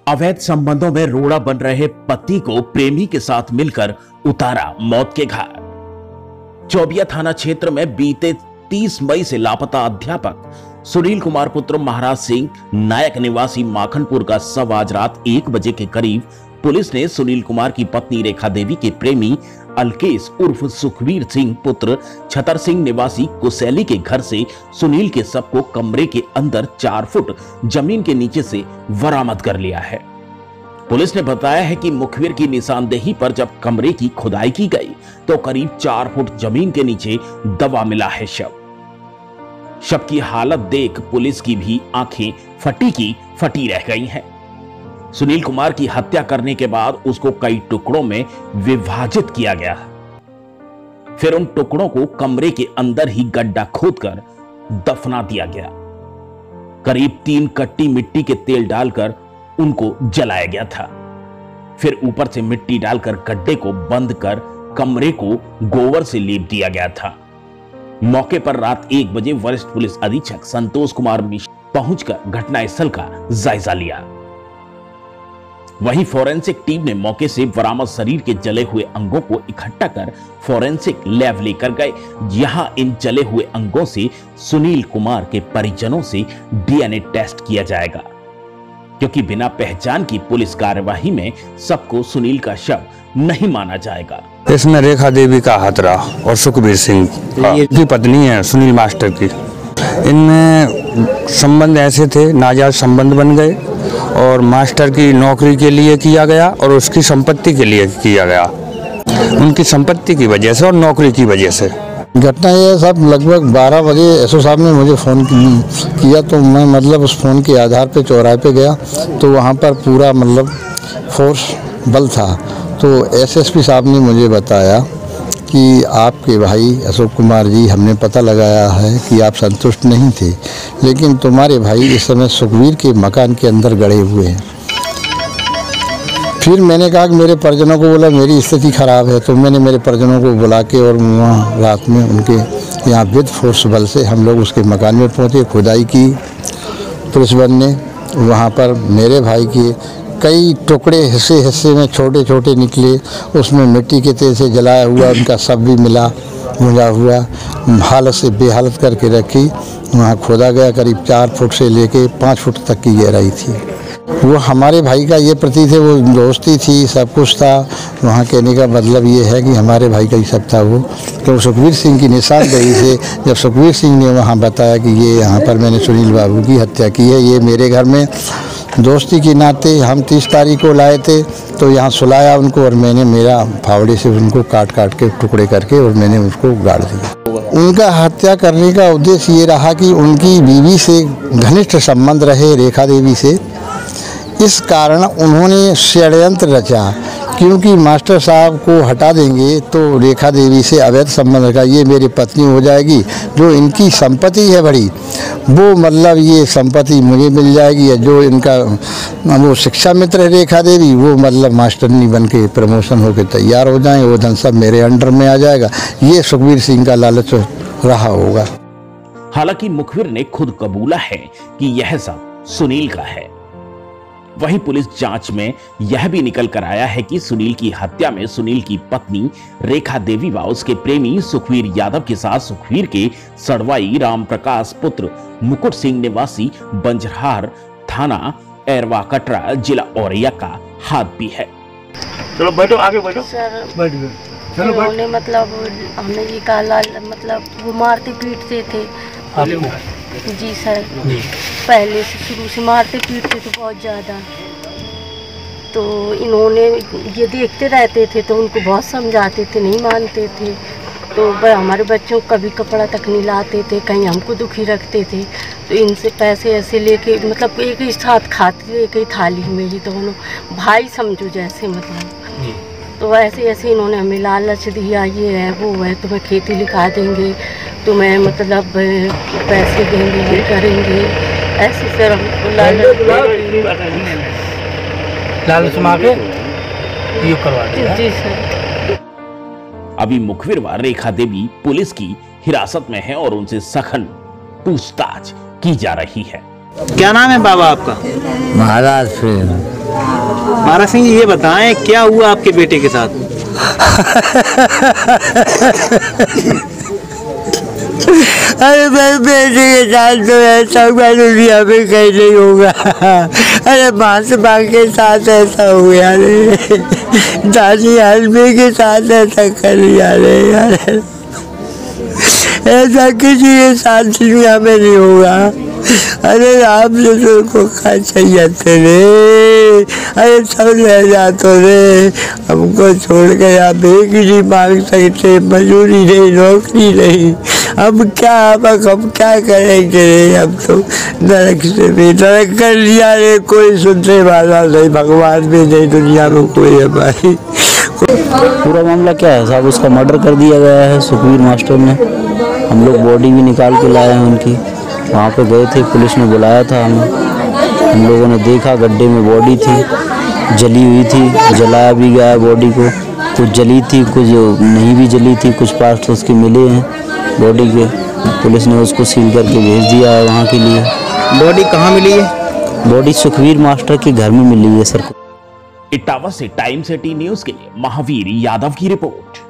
अवैध संबंधों में रोड़ा बन रहे पति को प्रेमी के साथ मिलकर उतारा मौत के घाट। चौबिया थाना क्षेत्र में बीते 30 मई से लापता अध्यापक सुनील कुमार पुत्र महाराज सिंह नायक निवासी माखनपुर का शव आज रात 1 बजे के करीब पुलिस ने सुनील कुमार की पत्नी रेखा देवी के प्रेमी अलकेश उर्फ सुखवीर सिंह पुत्र छतर सिंह निवासी कुसैली के घर से सुनील के शव को कमरे के अंदर 4 फुट जमीन के नीचे से बरामद कर लिया है। पुलिस ने बताया है कि मुखबिर की निशानदेही पर जब कमरे की खुदाई की गई तो करीब 4 फुट जमीन के नीचे दबा मिला है शव की हालत देख पुलिस की भी आंखें फटी की फटी रह गई हैं। सुनील कुमार की हत्या करने के बाद उसको कई टुकड़ों में विभाजित किया गया, फिर उन टुकड़ों को कमरे के अंदर ही गड्ढा खोदकर दफना दिया गया। करीब 3 कट्टी मिट्टी के तेल डालकर उनको जलाया गया था, फिर ऊपर से मिट्टी डालकर गड्ढे को बंद कर कमरे को गोबर से लेप दिया गया था। मौके पर रात 1 बजे वरिष्ठ पुलिस अधीक्षक संतोष कुमार मिश्र पहुंचकर घटनास्थल का जायजा लिया। वहीं फोरेंसिक टीम ने मौके से बरामद शरीर के जले हुए अंगों को इकट्ठा कर फोरेंसिक लैब लेकर गए। यहां इन जले हुए अंगों से सुनील कुमार के परिजनों से डीएनए टेस्ट किया जाएगा, क्योंकि बिना पहचान की पुलिस कार्यवाही में सबको सुनील का शव नहीं माना जाएगा। इसमें रेखा देवी का हाथ रहा और सुखबीर सिंह की पत्नी है सुनील मास्टर की। इनमें संबंध ऐसे थे, नाजायज संबंध बन गए और मास्टर की नौकरी के लिए किया गया और उसकी संपत्ति के लिए किया गया, उनकी संपत्ति की वजह से और नौकरी की वजह से। घटना ये सब लगभग 12 बजे एसओ साहब ने मुझे फ़ोन किया तो मैं मतलब उस फ़ोन के आधार पे चौराहे पे गया तो वहाँ पर पूरा मतलब फोर्स बल था। तो एसएसपी साहब ने मुझे बताया कि आपके भाई अशोक कुमार जी, हमने पता लगाया है कि आप संतुष्ट नहीं थे, लेकिन तुम्हारे भाई इस समय सुखवीर के मकान के अंदर गड़े हुए हैं। फिर मैंने कहा कि मेरे परिजनों को बोला मेरी स्थिति ख़राब है, तो मैंने मेरे परिजनों को बुला के और वहाँ रात में उनके यहाँ विद फोर्स बल से हम लोग उसके मकान में पहुँचे, खुदाई की पुलिस बल ने। वहाँ पर मेरे भाई के कई टुकड़े हिस्से में छोटे छोटे निकले, उसमें मिट्टी के तेल से जलाया हुआ उनका शव भी मिला, भुजा हुआ हालत से बेहालत करके रखी। वहाँ खोदा गया, करीब 4 फुट से लेके 5 फुट तक की गहराई थी। वो हमारे भाई का ये प्रतीत है, वो दोस्ती थी, सब कुछ था। वहाँ कहने का मतलब ये है कि हमारे भाई का ही सब था वो। तो सुखवीर सिंह की निशानदेही से जब सुखवीर सिंह ने वहाँ बताया कि ये यहाँ पर मैंने सुनील बाबू की हत्या की है, ये मेरे घर में दोस्ती के नाते हम 30 तारीख को लाए थे, तो यहाँ सुलाया उनको और मैंने मेरा फावड़े से उनको काट के टुकड़े करके और मैंने उसको गाड़ दिया। उनका हत्या करने का उद्देश्य ये रहा कि उनकी बीवी से घनिष्ठ संबंध रहे रेखा देवी से, इस कारण उन्होंने षड्यंत्र रचा। क्योंकि मास्टर साहब को हटा देंगे तो रेखा देवी से अवैध संबंध रखा, ये मेरी पत्नी हो जाएगी, जो इनकी संपत्ति है बड़ी वो मतलब ये संपत्ति मुझे मिल जाएगी, या जो इनका वो शिक्षा मित्र है रेखा देवी वो मतलब मास्टरनी बन के प्रमोशन होकर तैयार हो जाएंगे, वो धन सब मेरे अंडर में आ जाएगा। ये सुखवीर सिंह का लालच रहा होगा। हालांकि मुखबिर ने खुद कबूला है कि यह सब सुनील का है। वहीं पुलिस जांच में यह भी निकल कर आया है कि सुनील की हत्या में सुनील की पत्नी रेखा देवी व उसके प्रेमी सुखवीर यादव के साथ सुखवीर के सड़वाई राम प्रकाश पुत्र मुकुट सिंह निवासी बंजरहार थाना एरवा कटरा जिला औरैया का हाथ भी है। चलो बैठो, आगे बैठो। चलो उन्होंने मतलब हमने ये कहा मतलब वो मारते पीटते थे जी सर, पहले से शुरू से मारते पीटते थे बहुत ज़्यादा। तो इन्होंने ये देखते रहते थे तो उनको बहुत समझाते थे, नहीं मानते थे। तो हमारे बच्चों को कभी कपड़ा तक नहीं लाते थे, कहीं हमको दुखी रखते थे। तो इनसे पैसे ऐसे लेके मतलब एक ही साथ खाते थे, एक ही थाली में ही दोनों भाई समझो जैसे मतलब। तो ऐसे इन्होंने हमें लालच दिया, ये है वो है, तुम्हें खेती लिखा देंगे, तुम्हें मतलब पैसे देंगे, ये करेंगे, ऐसे सर हमको लालच मार के ये करवा दिया। जी सर। अभी मुखबिर व रेखा देवी पुलिस की हिरासत में है और उनसे सघन पूछताछ की जा रही है। क्या नाम है बाबा आपका? महाराज सिंह। महाराज सिंह जी, ये बताएं क्या हुआ आपके बेटे के साथ? अरे मेरे बेटे के साथ तो ऐसा हुआ दुनिया में कहीं नहीं होगा। अरे माँ से माँ के साथ ऐसा हो गया रे, दादी आदमी के साथ ऐसा कर लिया रे यार, ऐसा किसी के साथ दुनिया में नहीं होगा। अरे आप जो को खा चाहिए रे, अरे सब रह जाते रे, हमको छोड़ कर आप एक नहीं मांग सकते, मजदूरी नहीं, नौकरी नहीं, अब हम क्या करेंगे रे, हम तो नरक से भी नरक कर लिया रे, कोई सुनने वाला नहीं, भगवान भी नहीं दुनिया में कोई हमारी। पूरा मामला क्या है साहब, उसका मर्डर कर दिया गया है सुखवीर मास्टर ने। हम लोग बॉडी भी निकाल के लाए हैं उनकी, वहाँ पे गए थे, पुलिस ने बुलाया था हमें, हम लोगों ने देखा गड्ढे में बॉडी थी, जली हुई थी, जलाया भी गया बॉडी को, कुछ जली थी कुछ नहीं भी जली थी, कुछ पार्ट्स उसके मिले हैं बॉडी के, पुलिस ने उसको सील करके भेज दिया है वहाँ के लिए। बॉडी कहाँ मिली है? बॉडी सुखवीर मास्टर के घर में मिली है सर। इटावा से टाइम्स 18 न्यूज के लिए महावीर यादव की रिपोर्ट।